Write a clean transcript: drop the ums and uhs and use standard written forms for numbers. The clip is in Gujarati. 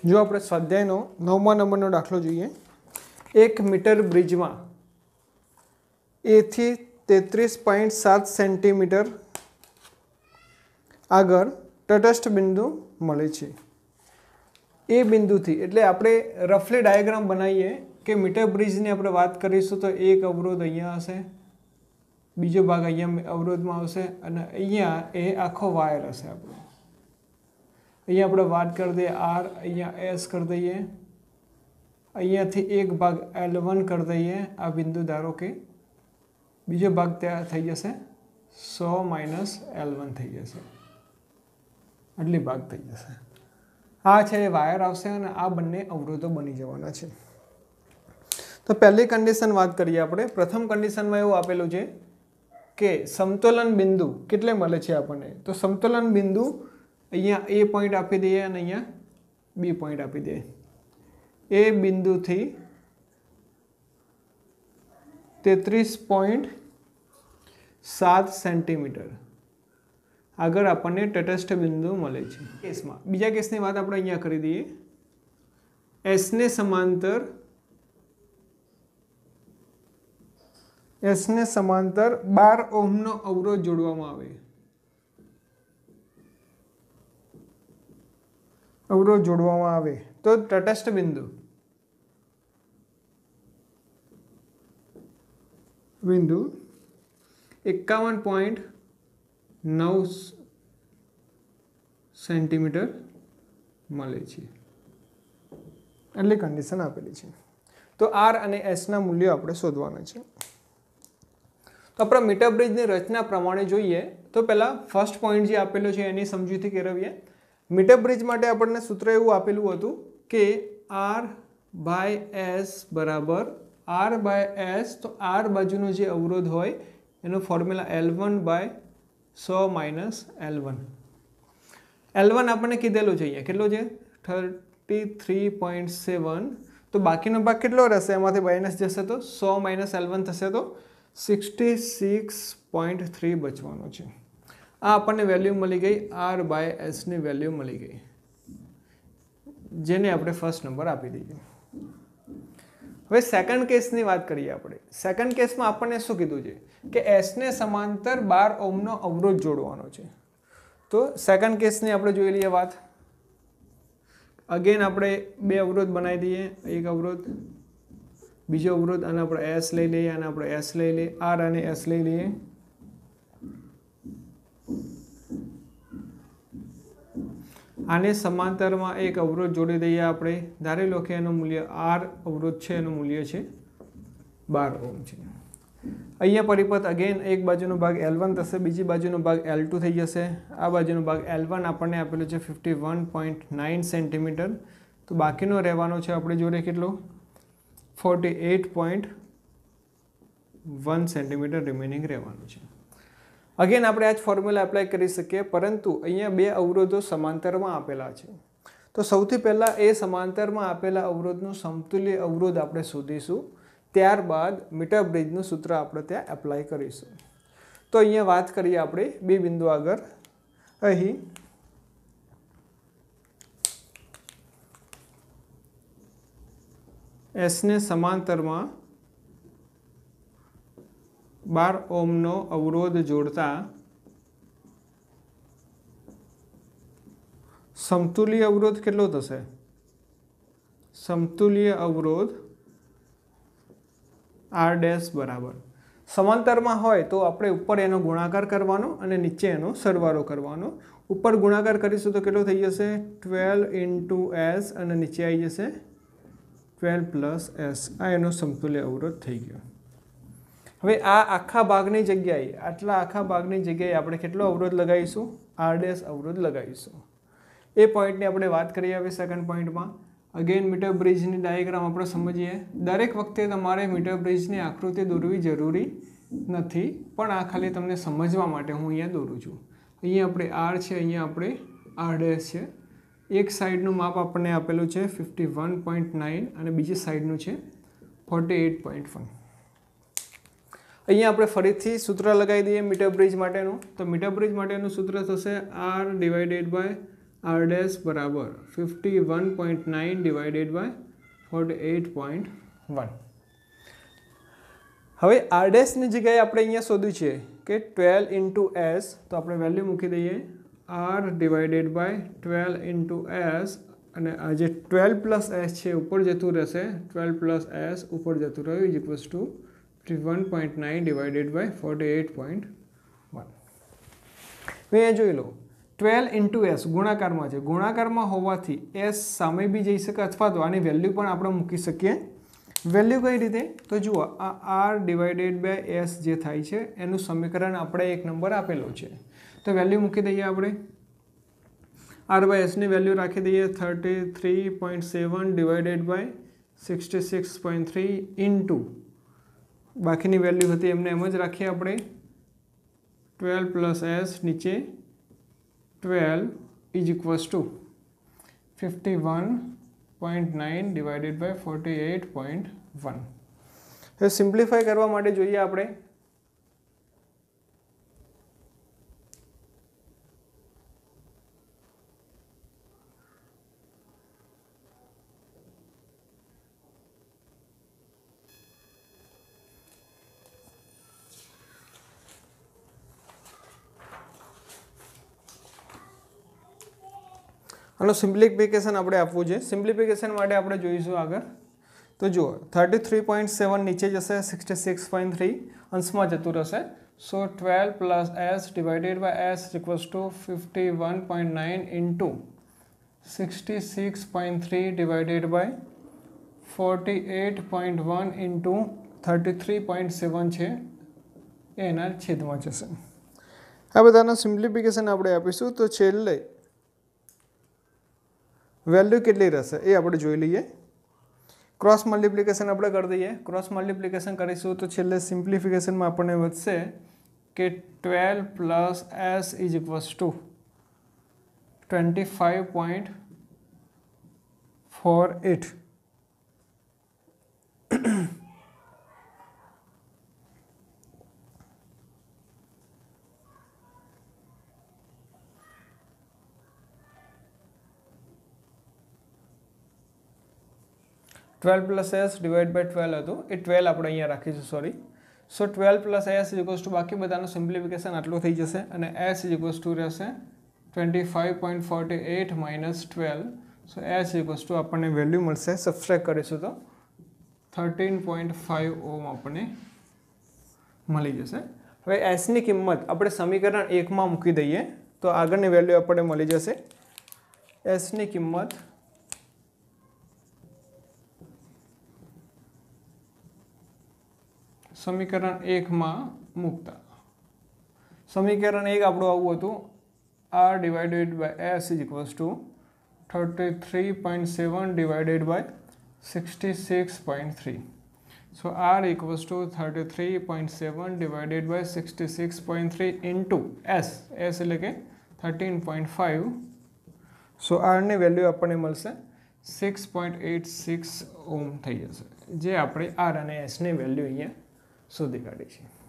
जो આપણે સ્વાધ્યાયનો 9મા નંબરનો દાખલો જોઈએ 1 મીટર બ્રિજમાં A થી 33.7 સેન્ટીમીટર આગળ તટસ્થ બિંદુ મળે છે। એ બિંદુથી એટલે આપણે રફલી ડાયાગ્રામ બનાવીએ કે મીટર બ્રિજની આપણે વાત કરીશું તો એક અવરોધ અહીંયા હશે, બીજો ભાગ અહીંયા અવરોધમાં આવશે અને અહીંયા એ આખો વાયર હશે। આપણો અહીંયા આપણે વાત કરી દઈએ R, અહીંયા S કરી દઈએ, અહીંયાથી એક ભાગ L1 કરી દઈએ, આ બિંદુ ધારો કે બીજો ભાગ ત્યાં થઈ જશે 100 - L1 થઈ જશે, આટલી ભાગ થઈ જશે। આ છે એ વાયર આવશે અને આ બંને અવરોધો બની જવાના છે। તો પહેલી કન્ડિશન વાત કરીએ આપણે। પ્રથમ કન્ડિશનમાં એવું આપેલું છે કે સમતોલન બિંદુ કેટલે મળે છે આપણને, તો સમતોલન બિંદુ અહીંયા A પોઈન્ટ આપી દઈએ અને અહીંયા B પોઈન્ટ આપી દઈએ। એ બિંદુથી 33.7 સેન્ટીમીટર આગળ આપણને તટસ્થ બિંદુ મળે છે। કેસમાં બીજા કેસની વાત આપણે અહીંયા કરી દઈએ। S ને સમાંતર 12 ઓહમનો અવરોધ જોડવામાં આવે, તો તટસ્થ બિંદુ 51.9 સેન્ટીમીટર મળે છે, એટલી કન્ડિશન આપેલી છે। તો R અને S ના મૂલ્યો આપણે શોધવાના છે। તો આપણે મીટર બ્રિજની રચના પ્રમાણે જોઈએ તો પહેલા ફર્સ્ટ પોઈન્ટ જે આપેલો છે એની સમજૂતી કેળવીએ। મીટર બ્રિજ માટે આપણને સૂત્ર એવું આપેલું હતું કે R/S બરાબર R/S, તો R બાજુનો જે અવરોધ હોય એનો ફોર્મ્યુલા L1/100 - L1। L1 આપણને કીધેલું છે અહીંયા કેટલો છે 33.7, તો બાકીનો ભાગ કેટલો રહેશે, એમાંથી માઇનસ જશે તો 100 - L1 થશે તો 66.3 બચવાનો છે। આ આપણને વેલ્યુ મળી ગઈ, R/S ની વેલ્યુ મળી ગઈ, જેને આપણે ફર્સ્ટ નંબર આપી દઈએ। હવે સેકન્ડ કેસની વાત કરીએ આપણે। સેકન્ડ કેસમાં આપણને શું કીધું છે કે S ને સમાંતર 12 ઓહમનો અવરોધ જોડવાનો છે। તો સેકન્ડ કેસની આપણે જોઈ લઈએ વાત। અગેન આપણે બે અવરોધ બનાવી દઈએ, એક અવરોધ, બીજો અવરોધ, અને આપણે S લઈ લઈએ અને આપણે S લઈ લઈએ, R અને S લઈ લઈએ। આને સમાંતરમાં એક અવરોધ જોડી દઈએ આપણે, ધારી લો કે એનું મૂલ્ય R અવરોધ છે, એનું મૂલ્ય છે 12 ઓહમ છે। અહીંયા પરિપથ અગેન એક બાજુનો ભાગ L1 થશે, બીજી બાજુનો ભાગ L2 થઈ જશે। આ બાજુનો ભાગ L1 આપણને આપેલો છે 51.9 સેન્ટીમીટર, તો બાકીનો રહેવાનો છે આપણી જોડે કેટલો 48.1 સેન્ટીમીટર રિમેનિંગ રહેવાનું છે। અગેન આપણે આ જ ફોર્મ્યુલા એપ્લાય કરી શકીએ, પરંતુ અહીંયા બે અવરોધો સમાંતરમાં આપેલા છે। તો સૌથી પહેલાં એ સમાંતરમાં આપેલા અવરોધનું સમતુલ્ય અવરોધ આપણે શોધીશું, ત્યારબાદ મીટર બ્રિજનું સૂત્ર આપણે ત્યાં એપ્લાય કરીશું। તો અહીંયા વાત કરીએ આપણે બે બિંદુ આગળ। અહીં S ને સમાંતરમાં 12 ઓહમનો અવરોધ જોડતા સમતુલ્ય અવરોધ કેટલો થશે, સમતુલ્ય અવરોધ R' બરાબર, સમાંતરમાં હોય તો આપણે ઉપર એનો ગુણાકાર કરવાનો અને નીચે એનો સરવાળો કરવાનો। ઉપર ગુણાકાર કરીશું તો કેટલો થઈ જશે 12 × S અને નીચે આવી જશે 12 + S, આ એનો સમતુલ્ય અવરોધ થઈ ગયો। હવે આ આખા ભાગની જગ્યાએ, આટલા આખા ભાગની જગ્યાએ આપણે કેટલો અવરોધ લગાવીશું, R' અવરોધ લગાવીશું। એ પોઈન્ટની આપણે વાત કરીએ હવે સેકન્ડ પોઈન્ટમાં। અગેન મીટર બ્રિજની ડાયાગ્રામ આપણે સમજીએ। દરેક વખતે તમારે મીટર બ્રિજની આકૃતિ દોરવી જરૂરી નથી, પણ આ ખાલી તમને સમજવા માટે હું અહીંયા દોરું છું। અહીંયા આપણે R છે, અહીંયા આપણે R' છે। એક સાઈડનું માપ આપણને આપેલું છે 51.9 અને બીજી સાઈડનું છે 48.1। અહીંયા આપણે ફરીથી સૂત્ર લગાવી દઈએ મીટર બ્રિજ માટેનું। તો મીટર બ્રિજ માટેનું સૂત્ર થશે R/S R dash બરાબર 51.9 ડિવાઇડેડ બાય 48.1. હવે R ડેશની જગ્યાએ આપણે અહીંયા શોધ્યું છે કે 12 ઇન્ટુ એસ, તો આપણે વેલ્યુ મૂકી દઈએ R divided by 12 into S, અને આ જે 12 પ્લસ એસ છે ઉપર જતું રહેશે, 12 પ્લસ એસ ઉપર જતું રહ્યું is equals to 51.9 divided by 48.1. હવે અહીંયા જોઈ લો 12 ઇન્ટુ એસ ગુણાકારમાં છે, ગુણાકારમાં હોવાથી એસ સામે બી જઈ શકે અથવા તો આની વેલ્યુ પણ આપણે મૂકી શકીએ. વેલ્યુ કઈ રીતે? તો જુઓ આ આર ડિવાઇડેડ બાય એસ જે થાય છે એનું સમીકરણ આપણે એક નંબર આપેલો છે, તો વેલ્યુ મૂકી દઈએ આપણે. આર બાય એસની વેલ્યુ રાખી દઈએ 33.7 ડિવાઇડેડ બાય 66.3 ઇન્ટુ બાકીની વેલ્યુ હતી એમને એમ જ રાખીએ આપણે 12 પ્લસ એસ નીચે 12 is equals to 51.9 divided by 48.1. હવે સિમ્પ્લિફાય કરવા માટે જોઈએ આપણે આનું સિમ્પ્લિફિકેશન આપણે આપવું છે. સિમ્પ્લિફિકેશન માટે આપણે જોઈશું આગળ. તો જુઓ 33.7 નીચે જશે, 66.3 અંશમાં જતું રહેશે. So 12 plus S divided by S equals to 51.9 into 66.3 divided by 48.1 into 33.7 છે એના છેદમાં જશે. આ બધાના સિમ્પ્લિફિકેશન આપણે આપીશું. તો છેલ્લે વેલ્યુ કેટલી રહેશે એ આપણે જોઈ લઈએ. ક્રોસ મલ્ટિપ્લિકેશન આપણે કરી દઈએ. ક્રોસ મલ્ટિપ્લિકેશન કરીશું તો છેલ્લે સિમ્પ્લિફિકેશનમાં આપણને વધશે કે 12 plus S is equals to 25.48. Twelve plus S divide by 12 હતું એ 12 આપણે અહીંયા રાખીશું, sorry. So 12 plus S is equals to બાકી બધાનું સિમ્પ્લિફિકેશન આટલું થઈ જશે અને એસ ઇઝ ઇક્વલ્સ ટુ રહેશે 25.48 minus 12. So S is equals to આપણને વેલ્યુ મળશે, સબસ્ટ્રેક્ટ કરીશું તો 13.5 ઓમ આપણને મળી જશે. હવે એસની કિંમત આપણે સમીકરણ 1માં મૂકી દઈએ તો આગળની વેલ્યુ આપણને મળી જશે. એસની કિંમત સમીકરણ 1માં મૂકતા સમીકરણ 1 આપણું આવું હતું R divided by S is equals to 33.7 divided by 66.3. So R equals to 33.7 divided by 66.3 into S એટલે કે 13.5. સો આરની વેલ્યુ આપણને મળશે 6.86 ઓમ થઈ જશે, જે આપણે આર અને એસની વેલ્યુ અહીંયા શોધી કાઢી છે.